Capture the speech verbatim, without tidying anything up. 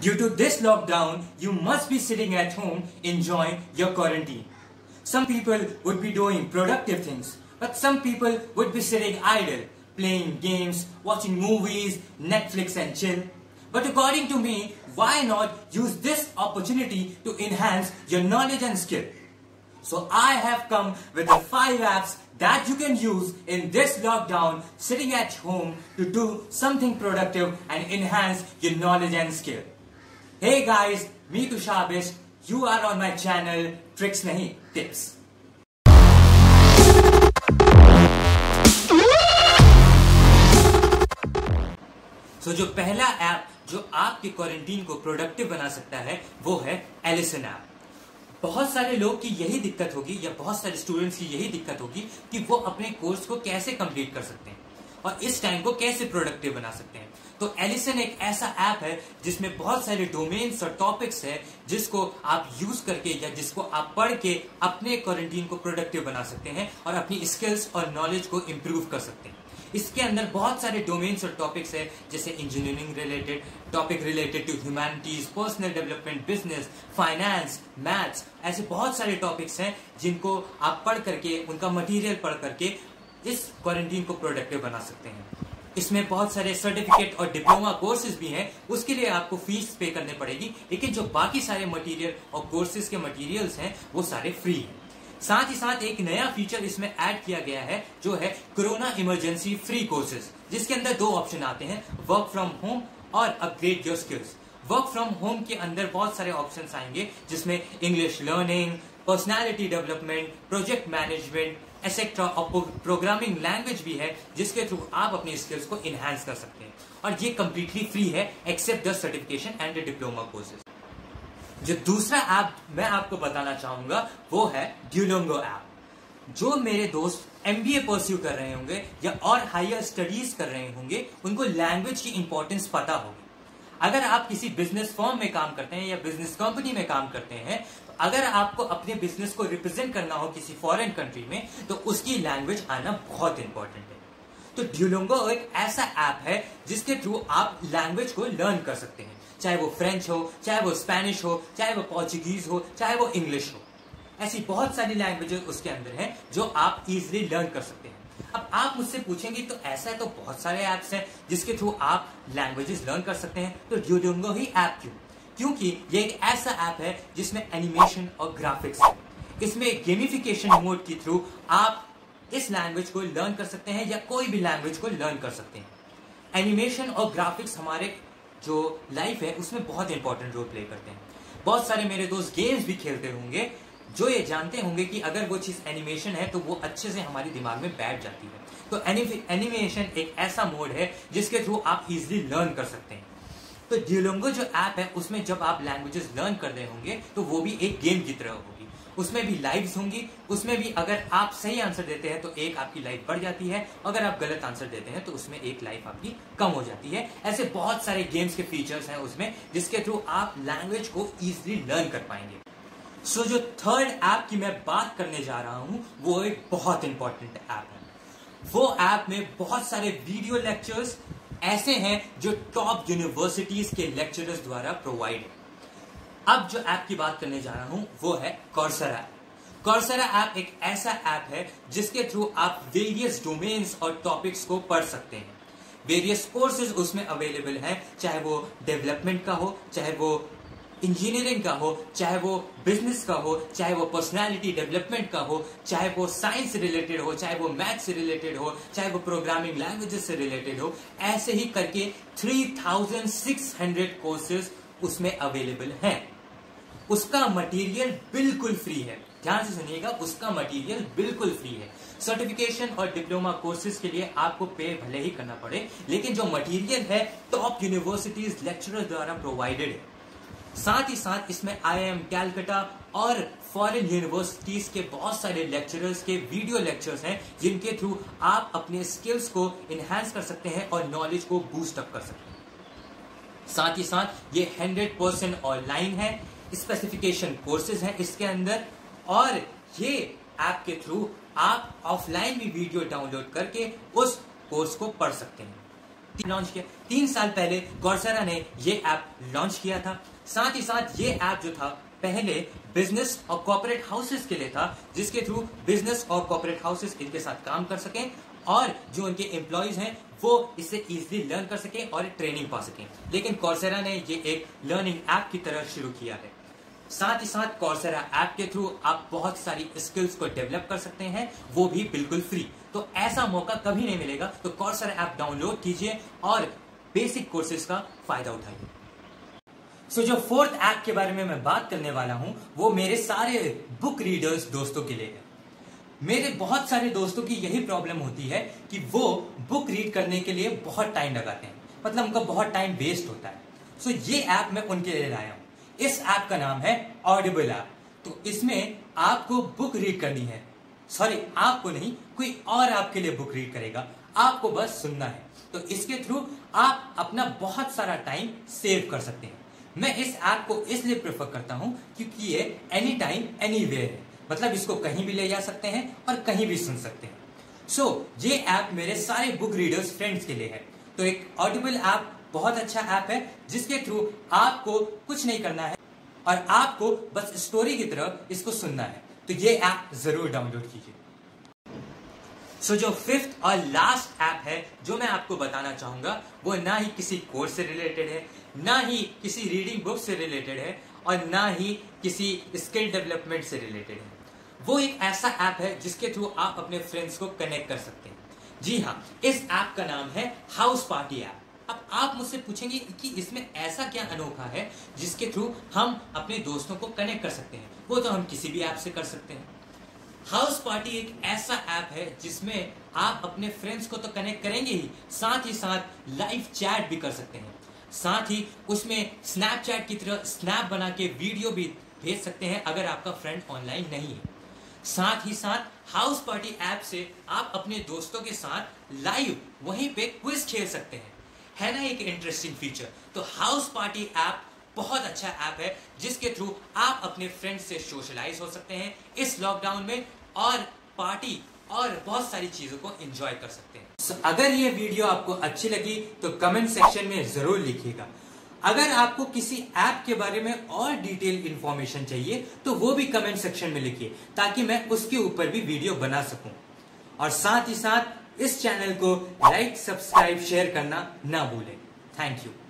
Due to this lockdown, you must be sitting at home enjoying your quarantine. Some people would be doing productive things, but some people would be sitting idle, playing games, watching movies, Netflix and chill. But according to me, why not use this opportunity to enhance your knowledge and skill? So I have come with the five apps that you can use in this lockdown sitting at home to do something productive and enhance your knowledge and skill. Hey guys, me Tushabish, you are on my channel Tricks Nahi Tips. So जो पहला app जो आपके quarantine को productive बना सकता है वो है एलिसन ऐप। बहुत सारे लोग की यही दिक्कत होगी या बहुत सारे स्टूडेंट्स की यही दिक्कत होगी कि वो अपने कोर्स को कैसे कंप्लीट कर सकते हैं और इस टाइम को कैसे प्रोडक्टिव बना सकते हैं। तो एलिसन एक ऐसा ऐप है जिसमें बहुत सारे डोमेन्स और टॉपिक्स है जिसको आप यूज करके या जिसको आप पढ़ के अपने क्वारंटीन को प्रोडक्टिव बना सकते हैं और अपनी स्किल्स और नॉलेज को इम्प्रूव कर सकते हैं। इसके अंदर बहुत सारे डोमेन्स और टॉपिक्स है जैसे engineering related, topic related to humanities, personal development, business, finance, maths, ऐसे बहुत सारे टॉपिक्स हैं जिनको आप पढ़ करके उनका मटेरियल पढ़ करके इस क्वारंटीन को प्रोडक्टिव बना सकते हैं। इसमें बहुत सारे सर्टिफिकेट और डिप्लोमा कोर्सेज भी हैं, उसके लिए आपको फीस पे करनी पड़ेगी, लेकिन जो बाकी सारे मटेरियल और कोर्सेज के मटेरियल्स हैं वो सारे फ्री हैं। साथ ही साथ एक नया फीचर इसमें ऐड किया गया है जो है कोरोना इमरजेंसी फ्री कोर्सेज, जिसके अंदर दो ऑप्शन आते हैं, वर्क फ्रॉम होम और upgrade your skills. Work from home के अंदर बहुत सारे ऑप्शंस आएंगे जिसमें English learning, personality development, project management etcetera और प्रोग्रामिंग लैंग्वेज भी है जिसके थ्रू आप अपनी स्किल्स को इनहेंस कर सकते हैं और ये कंप्लीटली फ्री है except the certification and the diploma courses. जो दूसरा ऐप मैं आपको बताना चाहूंगा वो है ड्यूलिंगो ऐप। जो मेरे दोस्त एमबीए परस्यू कर रहे होंगे या और हायर स्टडीज कर रहे होंगे उनको लैंग्वेज की इंपॉर्टेंस पता होगी। अगर आप किसी बिजनेस फर्म में काम करते हैं या बिजनेस कंपनी में काम करते हैं, तो अगर आपको अपने बिजनेस को रिप्रेजेंट करना हो किसी फॉरेन कंट्री में तो उसकी लैंग्वेज आना बहुत इंपॉर्टेंट है। तो ड्यूलिंगो एक ऐसा ऐप है जिसके थ्रू आप लैंग्वेज को लर्न कर सकते हैं, चाहे वो फ्रेंच हो, चाहे वो स्पेनिश हो, चाहे वो पोर्चुगीज हो, चाहे वो इंग्लिश हो। ऐसी बहुत सारी लैंग्वेजेस उसके अंदर हैं जो आप इजीली लर्न कर सकते हैं। अब आप मुझसे पूछेंगे तो ऐसा है तो बहुत सारे ऐप्स हैं जिसके थ्रू आप लैंग्वेजेस लर्न कर सकते हैं, तो ड्यूलिंगो ही ऐप क्यों? क्योंकि ये एक ऐसा ऐप है जिसमें एनिमेशन और ग्राफिक्स है। इसमें गेमिफिकेशन मोड के थ्रू आप इस लैंग्वेज को लर्न कर सकते हैं या कोई भी लैंग्वेज को लर्न कर सकते हैं। एनिमेशन और ग्राफिक्स हमारे जो लाइफ है उसमें बहुत इंपॉर्टेंट रोल प्ले करते हैं। बहुत सारे मेरे दोस्त गेम्स भी खेलते होंगे जो ये जानते होंगे कि अगर वो चीज एनिमेशन है तो वो अच्छे से हमारे दिमाग में बैठ जाती है। तो एनिमेशन एक ऐसा मोड है जिसके थ्रू आप इजीली लर्न कर सकते हैं। तो ड्यूलिंगो जो ऐप है उसमें जब आप लैंग्वेजेस लर्न कर रहे होंगे तो वो भी एक गेम की तरह होगी, उसमें भी लाइव्स होंगी, उसमें भी अगर आप सही आंसर देते हैं तो एक आपकी लाइफ बढ़ जाती है, अगर आप गलत आंसर देते हैं तो उसमें एक लाइफ आपकी कम हो जाती है। ऐसे बहुत सारे गेम्स के फीचर्स हैं उसमें जिसके थ्रू आप लैंग्वेज को इजीली लर्न कर पाएंगे। सो so, जो थर्ड ऐप की मैं बात करने जा रहा हूं वो एक बहुत इंपॉर्टेंट ऐप है। वो ऐप में बहुत सारे वीडियो लेक्चर्स ऐसे हैं जो टॉप यूनिवर्सिटीज के लेक्चरर्स द्वारा प्रोवाइड है। अब जो ऐप की बात करने जा रहा हूं वो है कोर्सेरा ऐप। कोर्सेरा ऐप एक ऐसा ऐप है जिसके थ्रू आप वेरियस डोमेन्स और टॉपिक्स को पढ़ सकते हैं। वेरियस कोर्सेज उसमें अवेलेबल हैं, चाहे वो डेवलपमेंट का हो, चाहे वो इंजीनियरिंग का हो, चाहे वो बिजनेस का हो, चाहे वो पर्सनालिटी डेवलपमेंट का हो, चाहे वो साइंस से रिलेटेड हो, चाहे वो मैथ से रिलेटेड हो, चाहे वो प्रोग्रामिंग लैंग्वेजेस से रिलेटेड हो। ऐसे ही करके तीन हज़ार छह सौ कोर्सेज उसमें अवेलेबल हैं। उसका मटेरियल बिल्कुल फ्री है, ध्यान से सुनिएगा, उसका मटेरियल बिल्कुल फ्री है। सर्टिफिकेशन और डिप्लोमा कोर्सेज के लिए आपको पे भले ही करना पड़े, लेकिन जो मटेरियल है टॉप यूनिवर्सिटीज लेक्चरर द्वारा प्रोवाइडेड है। साथ ही साथ इसमें आई आई एम कैलकाटा और फॉरेन यूनिवर्सिटीज के बहुत सारे लेक्चरर्स के वीडियो लेक्चर्स हैं जिनके थ्रू आप अपने स्किल्स को इनहेंस कर सकते हैं और नॉलेज को बूस्ट अप कर सकते हैं। साथ ही साथ ये हंड्रेड परसेंट ऑनलाइन है, स्पेसिफिकेशन कोर्सेज हैं इसके अंदर, और ये ऐप के थ्रू आप ऑफलाइन भी वीडियो डाउनलोड करके उस कोर्स को पढ़ सकते हैं। लॉन्च किया। तीन साल पहले कॉर्सेरा ने ये ऐप लॉन्च किया था। साथ ही साथ ये ऐप जो था पहले बिजनेस और कॉर्पोरेट हाउसेस के लिए था, जिसके थ्रू बिजनेस और कॉर्पोरेट हाउसेस इनके साथ काम कर सकें और जो उनके एम्प्लॉयज हैं वो इससे इजीली लर्न कर सकें और ट्रेनिंग पा सकें। लेकिन कॉर्सेरा ने ये एक लर्निंग ऐप की तरह शुरू किया है। साथ ही साथ कॉर्सेरा ऐप के थ्रू आप बहुत सारी स्किल्स को डेवलप कर सकते हैं, वो भी बिल्कुल फ्री। तो ऐसा मौका कभी नहीं मिलेगा। तो कॉर्सेरा ऐप डाउनलोड कीजिए और बेसिक कोर्सेज का फायदा उठाइए। सो so, जो फोर्थ ऐप के बारे में मैं बात करने वाला हूं वो मेरे सारे बुक रीडर्स दोस्तों के लिए है। मेरे बहुत सारे दोस्तों की यही प्रॉब्लम होती है कि वो बुक रीड करने के लिए बहुत टाइम लगाते हैं, मतलब उनका बहुत टाइम वेस्ट होता है। सो so, ये ऐप मैं उनके लिए लाया हूं। इस ऐप का नाम है ऑडिबल ऐप। तो इसमें आपको बुक रीड करनी है, सॉरी आपको नहीं, कोई और आपके लिए बुक रीड करेगा, आपको बस सुनना है। तो इसके थ्रू आप अपना बहुत सारा टाइम सेव कर सकते हैं। मैं इस ऐप को इसलिए प्रेफर करता हूं क्योंकि ये एनी टाइम एनीवेयर है, मतलब इसको कहीं भी ले जा सकते हैं और कहीं भी सुन सकते हैं। सो so, ये ऐप मेरे सारे बुक रीडर्स फ्रेंड्स के लिए है। तो एक ऑडिबल ऐप बहुत अच्छा ऐप है जिसके थ्रू आपको कुछ नहीं करना है और आपको बस स्टोरी की तरह इसको सुनना है। तो ये ऐप जरूर डाउनलोड कीजिए। सो so, जो फिफ्थ और लास्ट ऐप है जो मैं आपको बताना चाहूंगा वो ना ही किसी कोर्स से रिलेटेड है, ना ही किसी रीडिंग बुक से रिलेटेड है और ना ही किसी स्किल डेवलपमेंट से रिलेटेड है। वो एक ऐसा ऐप है जिसके थ्रू आप अपने फ्रेंड्स को कनेक्ट कर सकते हैं। जी हाँ, इस ऐप का नाम है हाउस पार्टी ऐप। अब आप मुझसे पूछेंगे कि इसमें ऐसा क्या अनोखा है जिसके थ्रू हम अपने दोस्तों को कनेक्ट कर सकते हैं। वो तो हम किसी भी ऐप से कर सकते हैं। हाउस पार्टी एक ऐसा ऐप है जिसमें आप अपने फ्रेंड्स को तो कनेक्ट करेंगे ही, साथ ही साथ लाइव चैट भी कर सकते हैं। साथ ही उसमें स्नैपचैट की तरह स्नैप बना के वीडियो भी भेज सकते हैं अगर आपका फ्रेंड ऑनलाइन नहीं है। साथ ही साथ हाउस पार्टी ऐप से आप अपने दोस्तों के साथ लाइव वहीं पे क्विज खेल सकते हैं। है ना एक इंटरेस्टिंग फीचर। तो हाउस पार्टी ऐप बहुत अच्छा ऐप है जिसके थ्रू आप अपने फ्रेंड्स से सोशलाइज हो सकते हैं इस लॉकडाउन में और पार्टी और बहुत सारी चीजों को एंजॉय कर सकते हैं। so, अगर ये वीडियो आपको अच्छी लगी तो कमेंट सेक्शन में जरूर लिखिएगा। अगर आपको किसी ऐप के बारे में और डिटेल इंफॉर्मेशन चाहिए तो वो भी कमेंट सेक्शन में लिखिए ताकि मैं उसके ऊपर भी वीडियो बना सकूं। और साथ ही साथ इस चैनल को लाइक, सब्सक्राइब, शेयर करना ना भूलें। Thank you.